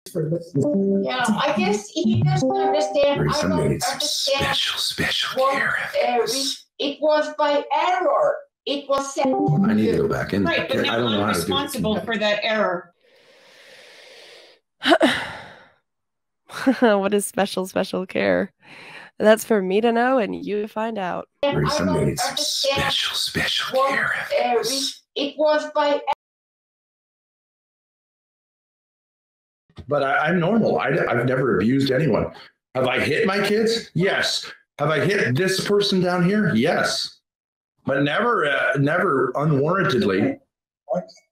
Yeah, I guess he doesn't understand. Grace, I don't need some understand special what care. it was by error. It was sent. I need to go back in. Right, but now I'm responsible for that error. What is special care? That's for me to know and you to find out. Grace, I need some special care. It was by. But I'm normal. I've never abused anyone. Have I hit my kids? Yes. Have I hit this person down here? Yes. But never unwarrantedly.